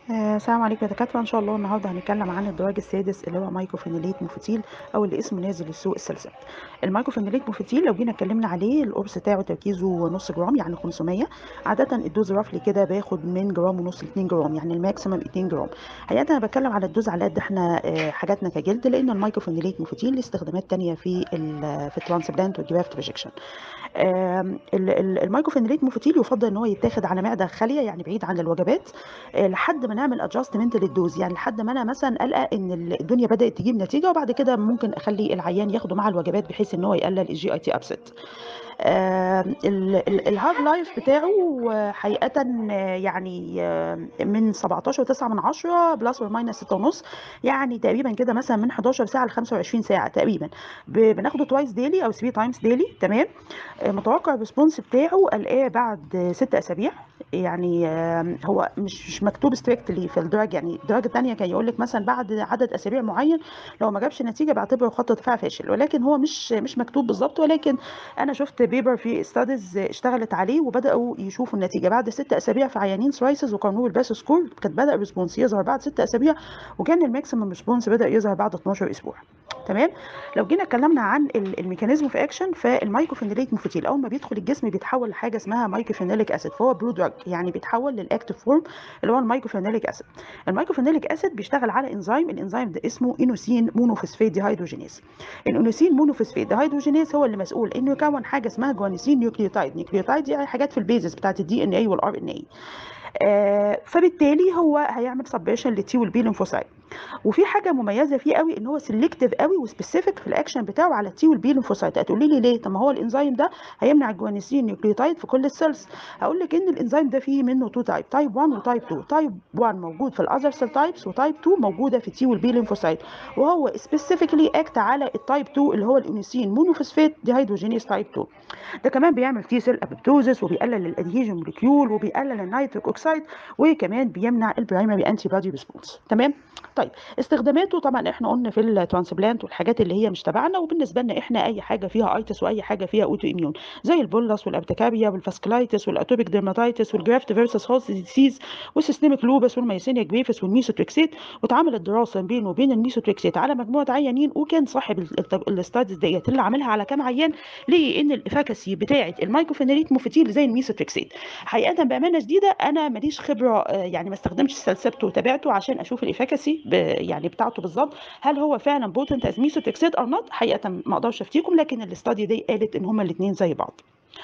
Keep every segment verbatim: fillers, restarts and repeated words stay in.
آه، السلام عليكم يا دكاترة. إن شاء الله النهاردة هنتكلم عن الدرج السادس اللي هو مايكروفينيليت موفتيل أو اللي اسمه نازل للسوق السلسبت. المايكروفينيليت موفتيل لو جينا اتكلمنا عليه القرص بتاعه تركيزه نص جرام يعني خمسمية. عادة الدوز رفلي كده باخد من جرام ونص ل اتنين جرام، يعني الماكسيمم اتنين جرام. حقيقة أنا بتكلم على الدوز على قد احنا آه، حاجاتنا كجلد، لأن المايكروفينيليت موفتيل ليه استخدامات تانية في ال في الترانسبلانت والجرافت ريجكشن. آم، ال- ال- المايكروفينيليت موفتيل يفضل ان هو يتاخد على معده خاليه، يعني بعيد عن الوجبات، آه، لحد ما نعمل ادجستمنت للدوز، يعني لحد ما انا مثلا قلقه ان ال- الدنيا بدات تجيب نتيجه، وبعد كده ممكن اخلي العيان ياخده مع الوجبات بحيث ان هو يقلل الجي اي تي ابسيت. الهارد لايف بتاعه آه، حقيقة آه، يعني آه، من سبعتاشر تسعة من عشرة بلس اور ماينس ستة ونص، يعني تقريبا كده مثلا من حداشر ساعة ل خمسة وعشرين ساعة تقريبا. ب- بناخده توايس ديلي او ثلاثة تايمز ديلي. تمام. آه، متوقع الريسبونس بتاعه الاقيه بعد ست اسابيع. يعني آه، هو مش مش مكتوب ستريكتلي في الدرج، يعني الدرجه الثانيه كان يقول لك مثلا بعد عدد اسابيع معين لو ما جابش نتيجه بعتبره خط دفاع فاشل، ولكن هو مش مش مكتوب بالظبط. ولكن انا شفت بيبر في ستاديز اشتغلت عليه وبداوا يشوفوا النتيجه بعد ست اسابيع في عيانين سرايسز، وقارنوه بالباس سكور كانت بدا الريسبونس يظهر بعد ست اسابيع، وكان الماكسيمم ريسبونس بدا يظهر بعد اتناشر اسبوع. تمام. لو جينا اتكلمنا عن ال- الميكانيزم في اكشن، فالمايكوفينيليك موفتيل اول ما بيدخل الجسم بيتحول لحاجه اسمها مايكوفينيليك اسيد، فهو برو دراج، يعني بيتحول للاكتيف فورم اللي هو المايكوفينيليك اسيد. المايكوفينيليك اسيد بيشتغل على انزيم، الانزيم ده اسمه انوسين مونوفوسفات ديهيدروجينيز. الانوسين مونوفوسفات ديهيدروجينيز هو اللي مسؤول انه يكون حاجه اسمها جوانسين نيوكليوتايد. نيوكليوتايد دي حاجات في البيزس بتاعت الدي ان اي والار ان اي. آه، فبالتالي هو هيعمل سبريشن للتي والبي ليمفوسايت. وفي حاجه مميزه فيه قوي ان هو سيلكتيف قوي وسبيسيفيك في الاكشن بتاعه على التي والبي ليمفوسايت. هتقولي لي ليه؟ طب ما هو الانزيم ده هيمنع الجوانسين نيوكليوتايد في كل السيلز. هقول لك ان الانزيم ده فيه منه تو تايب، تايب واحد وتايب اتنين. تايب واحد موجود في الاذر سيل تايبس، وتايب اتنين موجوده في التي والبي ليمفوسايت، وهو سبيسيفيكلي اكت على التايب اتنين اللي هو الانسين مونوفوسفات ديهيدروجينيز تايب اتنين. ده كمان بيعمل تي سيل ابوبتوزس، وبيقلل الادهيجن موليكيول، وبيقلل النيتريك اوكسيد، وكمان بيمنع البرايمري انتي بودي ريسبونس. تمام. طيب استخداماته طبعا احنا قلنا في الترانسبلانت والحاجات اللي هي مش تبعنا، وبالنسبه لنا احنا اي حاجه فيها ايتس واي حاجه فيها اوتو اميون زي البولس والابتكاريا والفاسكلايتس والاتوبيك ديرماتيتس والجرافت فيرسس هوست ديسيز والسيستميك لوبس والميسينيا جريفس والميسوتريكسيت. واتعملت دراسه بينه وبين الميسوتريكسيت على مجموعه عيانين، وكان صاحب الاستاديز ديت اللي عاملها على كام عيان ليه ان الافاكاسي بتاعه المايكوفينيليت موفتيل زي الميسوتريكسيت. حقيقه بامانه شديده انا ماليش خبره، آه، يعني ما استخدمتش سلسبته وتابعته عشان اشوف الافاكاسي يعني بتاعته بالظبط، هل هو فعلا بوتنت از ميسوتريكسيت اور نوت. حقيقه ما اقدرش افتيكم، لكن الاستادي دي قالت ان هما الاثنين زي بعض.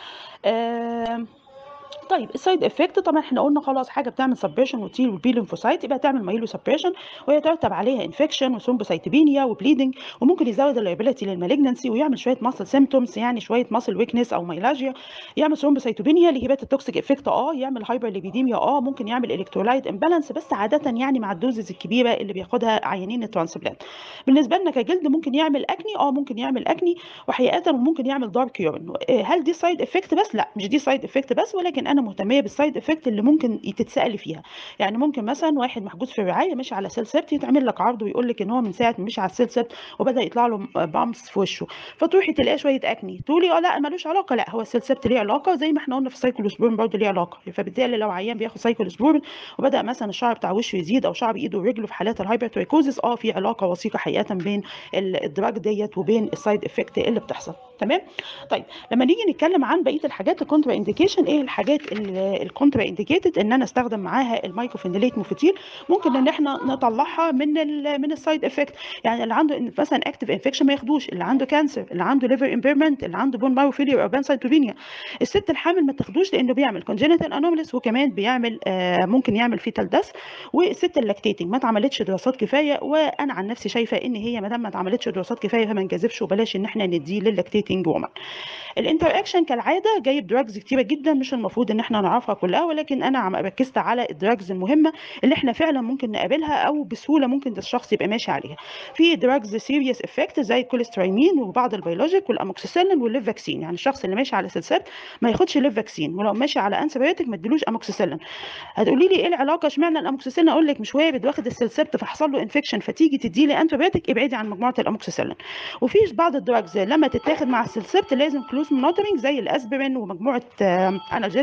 آه طيب السايد افكت طبعا احنا قلنا خلاص حاجه بتعمل سبريشن وتيل والبي ليمفوسايت، يبقى تعمل مايلو سبريشن، ويترتب عليها انفكشن وثرومبوسايتوبينيا وبليدنج، وممكن يزود الليبيليتي للمالجنسي، ويعمل شويه ماسل سيمتومز، يعني شويه ماسل ويكنس او مايلاجيا، يعمل ثرومبوسايتوبينيا لهبات التوكسيك افكت، اه يعمل هايبر ليبيديميا، اه ممكن يعمل الكترولايت امبالانس، بس عاده يعني مع الدوزز الكبيره اللي بياخدها عيانين الترانسبلانت. بالنسبه لنا كجلد ممكن يعمل اكني، اه ممكن يعمل اكني، وحقيقه ممكن يعمل دارك يورين. هل دي سايد افكت بس؟ لا مش دي سايد افكت بس، ولكن انا مهتميه بالسايد افكت اللي ممكن تتسالي فيها. يعني ممكن مثلا واحد محجوز في الرعايه ماشي على سيل سبت، يتعمل لك عرض ويقول لك ان هو من ساعه ما مشي على السيل سبت وبدا يطلع له بامس في وشه، فتروحي تلاقي شويه اكني، تقولي اه لا ملوش علاقه. لا هو السيل سبت ليه علاقه، زي ما احنا قلنا في السايكلوسبورين برضه ليه علاقه. فبالتالي لو عيان بياخد سايكلوسبورين وبدا مثلا الشعر بتاع وشه يزيد او شعر ايده ورجله في حالات الهايبرتريكوزس، اه في علاقه وثيقه حقيقه بين الدراج ديت وبين السايد افكت اللي بتحصل. تمام. طيب لما نيجي نتكلم عن بقيه الحاجات الكونترا انديكيشن، ايه الحاجات الكونترا انديكيتد ان انا استخدم معاها المايكوفينيليت موفتيل؟ ممكن ان احنا نطلعها من ال من السايد افكت. يعني اللي عنده مثلا اكتف انفكشن ما ياخدوش، اللي عنده كانسر، اللي عنده ليفر امبيرمنت، اللي عنده بون مارو فيلير او بانسايتوبينيا. الست الحامل ما تاخدوش لانه بيعمل كونجينيتال انوماليز، وكمان بيعمل آه ممكن يعمل فيتال داس. والست اللاكتيتنج ما اتعملتش دراسات كفايه، وانا عن نفسي شايفه ان هي ما دام ما اتعملتش دراسات كفايه فما نجازفش وبلاش ان احنا نديه للاكتيتنج وومن. الانتر اكشن كالعاده جايب دراجز كتيره جدا مش المفروض ان احنا نعرفها كلها، ولكن انا عم ركزت على الدراجز المهمه اللي احنا فعلا ممكن نقابلها او بسهوله ممكن الشخص يبقى ماشي عليها. في دراجز سيريس افكت زي الكوليسترايمين وبعض البيولوجيك والاموكسيسيلين والليف فاكسين. يعني الشخص اللي ماشي على سلسات ما ياخدش ليف فاكسين، ولو ماشي على انسبيوتيك ما تديلوش اموكسيسيلين. هتقولي لي ايه العلاقه اشمعنى الاموكسيسيلين؟ اقول لك مش وارد واخد السلسبت فحصل له انفكشن فتيجي تدي لي انتبيوتيك، ابعدي عن مجموعه الاموكسيسيلين. وفي بعض الدراجز لما تتاخد مع السلسبت لازم كلوز مونيتورنج زي الاسبرين ومجموعه انالجيزك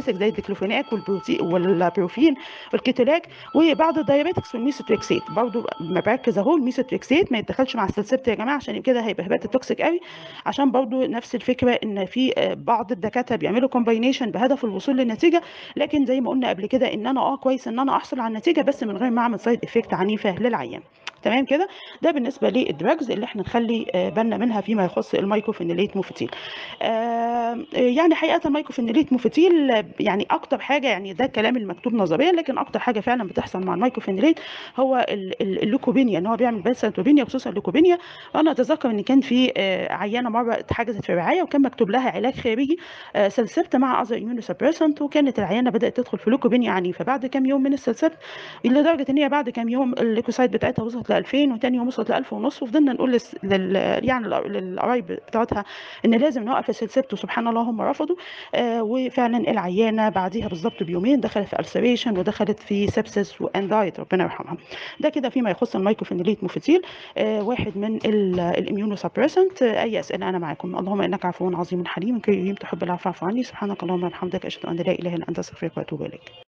كلاسيك زي الديكلوفيناك والبروتي والبروفين والكيتولاك، وبعض الدايابيتكس والميثوتريكسات. برضو ما بركز اهو الميثوتريكسات ما يتدخلش مع السلسبت يا جماعه، عشان كده هيبقى هبات توكسيك قوي. عشان برضو نفس الفكره ان في بعض الدكاتره بيعملوا كومباينيشن بهدف الوصول للنتيجه، لكن زي ما قلنا قبل كده ان انا اه كويس ان انا احصل على النتيجه بس من غير ما اعمل سايد افكت عنيفه للعيان. تمام كده. ده بالنسبه للدراجز اللي احنا نخلي بالنا منها فيما يخص المايكوفينيليت موفتيل. آه يعني حقيقه المايكوفينيليت موفتيل يعني اكتر حاجه، يعني ده الكلام المكتوب نظريا، لكن اكتر حاجه فعلا بتحصل مع المايكوفينيليت هو اللوكوبينيا، ان هو بيعمل بنسلتوبينيا، خصوصا اللوكوبينيا. انا اتذكر ان كان في آه عيانه مره اتحجزت في رعايه وكان مكتوب لها علاج خارجي آه سلسبت مع اذر اميونوسبريسنت، وكانت العيانه بدات تدخل في لوكوبينيا عنيفه بعد كام يوم من السلسبت، لدرجه ان هي بعد كام يوم الليكوسايت بتاعتها وصلت ل ألفين، وثاني يوم وصلت ل ألف ونص. وفضلنا نقول لس... لل... يعني للقرايب بتاعتها ان لازم نوقف السلسبت، وسبحان الله هم رفضوا. آه وفعلا العيانه بعديها بالظبط بيومين دخلت في السريشن ودخلت في سبسس واندايت، ربنا يرحمها. ده كده فيما يخص المايكوفينيليت موفتيل، آه واحد من الاميونوسبريسنت. آه اي اسئله انا معاكم. اللهم انك عفو عظيم حليم كريم تحب العفو، اعف عني. سبحانك اللهم وبحمدك اشهد ان لا اله الا انت استغفرك واتوب اليك.